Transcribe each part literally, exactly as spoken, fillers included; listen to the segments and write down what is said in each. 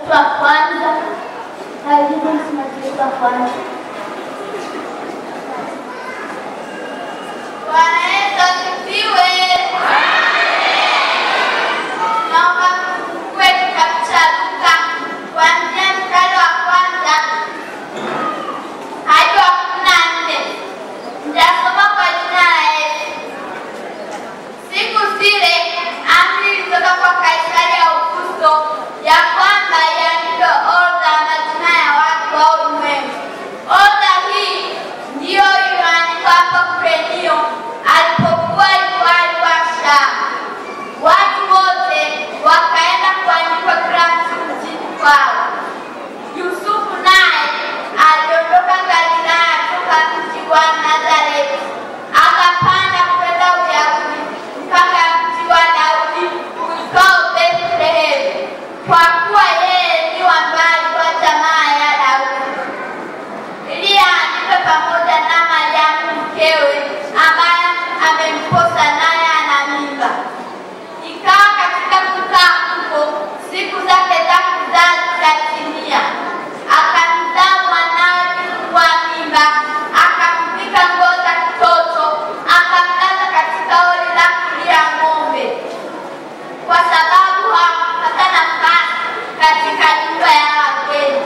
wa kwanza. Karibu msimamizi wa kwanza. Bwana Yesu asifiwe. Naomba tufungue kitabu cha Luka kuanzia mstari wa kwanza hadi wa kumi na nne. Nitasoma kwa jina la Yesu. Siku zile amri ilitoka kwa Kaisari Augusto ya kwamba iandikwe orodha ya majina ya watu wa ulimwengu. Orodha hii ndiyo iliyoandikwa hapa Kurenio alipokuwa liwali wa Shamu. Watu wote wakaenda kuandikwa kila mtu mjini kwao. Yusufu naye aliondoka Galilaya toka mji wa Nazareti akapanda kwenda Uyahudi mpaka mji wa Daudi uitwao Bethlehemu, kwa kuwa yeye ni wa mbari wa jamaa ya Daudi, ili aandikwe pamoja na Mariamu mkewe ambaye amemposa naye ana mimba. Ikawa katika kukaa huko siku zake za kuzaa zikatimia, akamzaa mwanawe mkuu wa mimba, akamvika nguo za kitoto, akamlaza katika hori la kulia ng'ombe, kwa sababu hakupata nafasi katika nyumba ya wageni.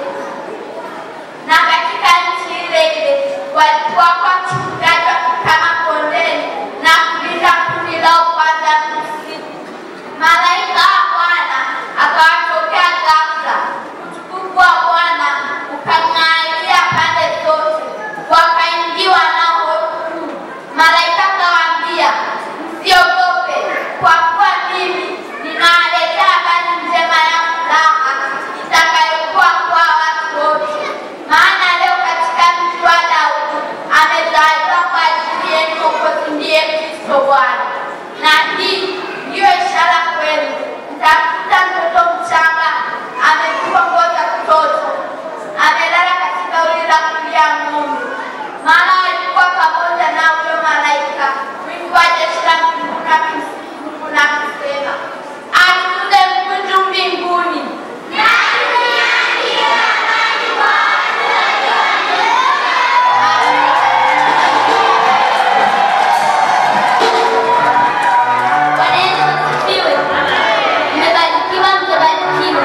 Na katika nchi ile ile walikuwa wachungaji wakikama kondeni na kulinda kundi lao kwanza usiku. Malaika wa Bwana akawatokea ghafula, utukufu wa Bwana ukang'aria pande zote, wakaingiwa na hofu. Malaika akawaambia, msiogope, kwa kuwa mimi ninawaletea habari njema ya furaha itakayokuwa kwa watu wote. Maana leo katika mji wa Daudi amezaliwa kwa ajili yenu Mwokozi, ndiye Kristo Bwana. Na hii ndiyo ishara kwenu, mtakuta mtoto mchanga amevishwa nguo za kitoto, amelala katika hori la kulia ng'ombe. Maana walikuwa pamoja na huyo malaika, wingu wa jeshi la mbinguni akimsifu Mungu na kusema, atukuzwe Mungu juu mbinguni. Bwana Yesu asifiwe. Mmebarikiwa, mmebarikiwa.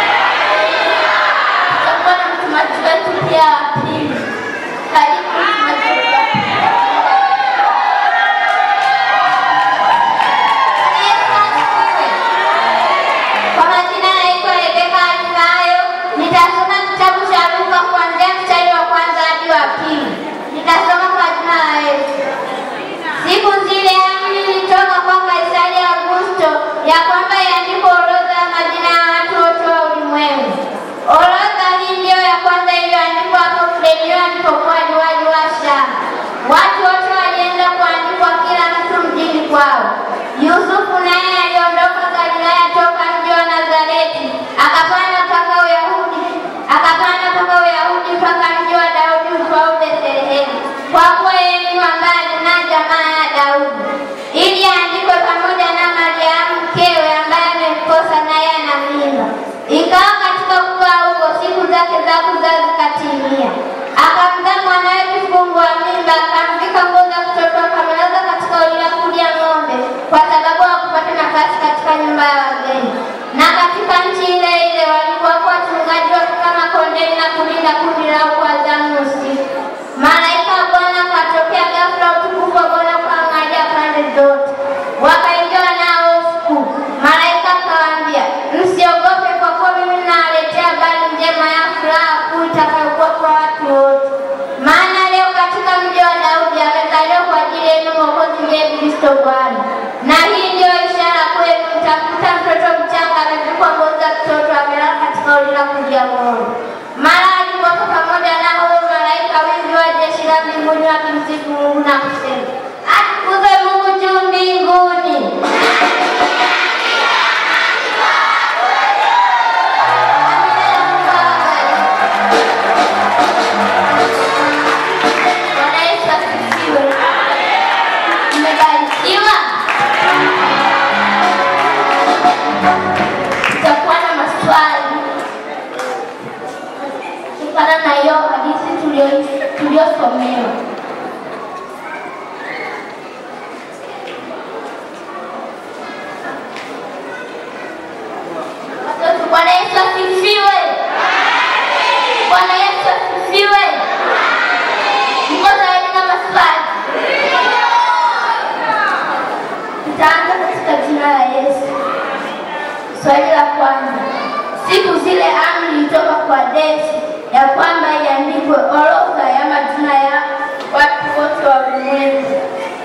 Tutakuwa na mtumaji wetu pia wa pili. Karibu mtumaji wetu wa pili. Bwana Yesu asifiwe. Kwa majina naitwa Rebeka Alimayo. Nitasoma kitabu cha Luka kuanzia mstari wa kwanza hadi wa pili. Nitasoma kwa jina la Yesu. Siku zile amri ilitoka kwa Kaisari Augusto ya kwamba iandikwe orodha ya majina ya watu wote wa ulimwengu. Orodha hii ndiyo ya kwanza iliyoandikwa hapo Kurenio alipokuwa liwali wa Shamu. Watu wote walienda kuandikwa kila mtu mjini kwao. Yusufu naye aliondoka Galilaya toka mji wa Nazareti akapanda mpaka Uyahudi akapanda mpaka Uyahudi mpaka mji wa Daudi uitwao Bethlehemu, kwa kuwa yeye ni wa mbari na jamaa ya Daudi, ili aandikwe pamoja na Mariamu mkewe ambaye amemposa naye ana mimba. Ikawa katika kukaa huko siku zake za kuzaa zikatimia, akamzaa mwanawe kifungu wa mimba, akamvika nguo za kitoto, akamlaza katika hori la kulia ng'ombe, kwa sababu hakupata nafasi katika nyumba ya wageni. Na katika nchi ile ile walikuwa wachungaji wakikama kondeni na kulinda kundi lao kwa zamu usiku. Malaika wa Bwana akatokea ghafula, utukufu wa Bwana ukang'aria pande zote, wakaingiwa na hofu. Malaika akawaambia, msiogope, kwa kuwa mimi nawaletea habari njema ya furaha kuu itakayokuwa kwa watu wote. Maana leo katika mji wa Daudi amezaliwa kwa ajili yenu Mwokozi, ndiye Kristo Bwana. Na hii ndiyo ishara kwenu, mtakuta mtoto mchanga amevikwa nguo za kitoto, amelala katika hori la kulia ng'ombe. Mara alikuwako pamoja kutokana na hiyo hadithi tuliyosomewa. Watoto, Bwana Yesu asifiwe. Bwana Yesu asifiwe. Mko tayari na maswali? Tutaanza katika jina la Yesu. Swali la kwanza. Siku zile amri ilitoka kwa Desi ya kwamba iandikwe orodha ya majina ya watu wote wa ulimwengu.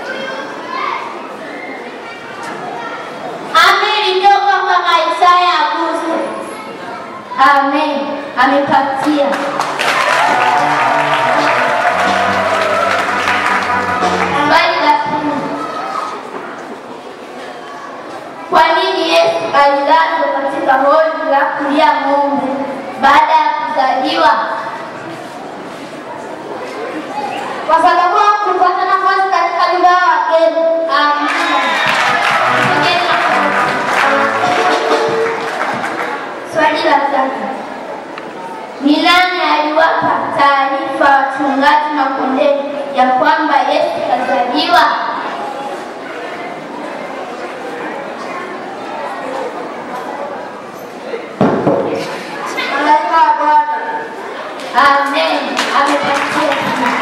Amri ilitoka kwa Kaisari Augusto. Amen. Amepatia. Swali la pili. Kwa nini Yesu alilazwa katika hori la kulia ng'ombe baada ya kuzaliwa? Kwa sababu hakupata nafasi katika nyumba ya wageni. Amina. Swali la tatu. Ni nani aliwapa taarifa wachungaji na kondeni ya kwamba Yesu kazaliwa? Amen. Amepatia.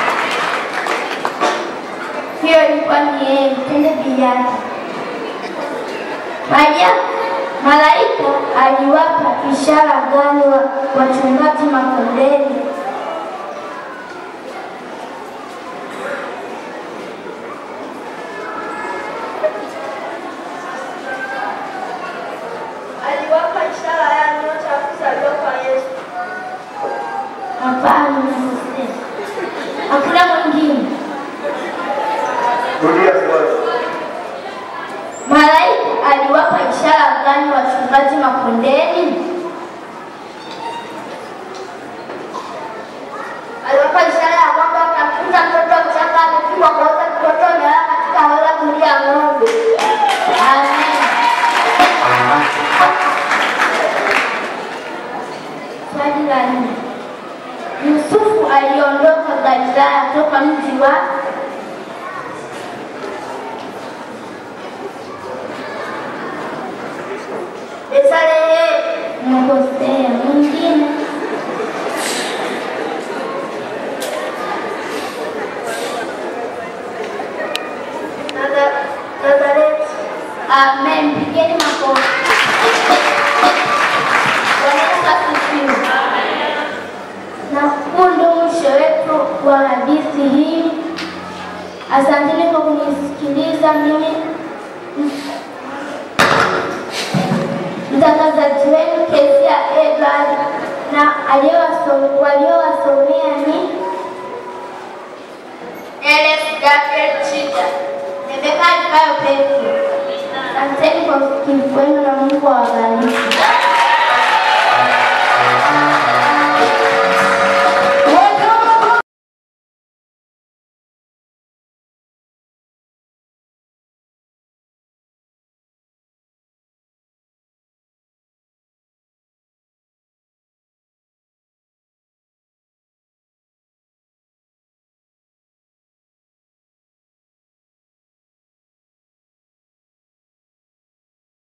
Hiyo ilikuwa ni yeye, tende biani. Maria, malaika aliwapa ishara gani wa wachungaji makondeni? Aliwapa ishara ya nyota ya kuzaliwa kwa Yesu. Hapana, hakuna mwingine. Rudia swali. Malaika aliwapa ishara gani wachungaji makondeni? Aliwapa ishara ya kwamba atakuta mtoto mchanga amepigwa kwa wote, mtoto amelala katika hori la kulia ng'ombe. Amen. Swali la nne. Yusufu aliondoka Galilaya toka mji wa Bethlehemu. Mkosea. Mwingine? Nazareti. Amen. Pigeni makofi. Bwana Yesu asifiwe. Na huu ndio mwisho wetu wa hadithi hii. Asanteni kwa kunisikiliza mimi mtangazaji wenu Kezia Edward, na waliowasomea ni Ernest Gabriel Chida. Rebeka Kayo Petro. Asanteni kwa usikivu wenu na Mungu awabariki.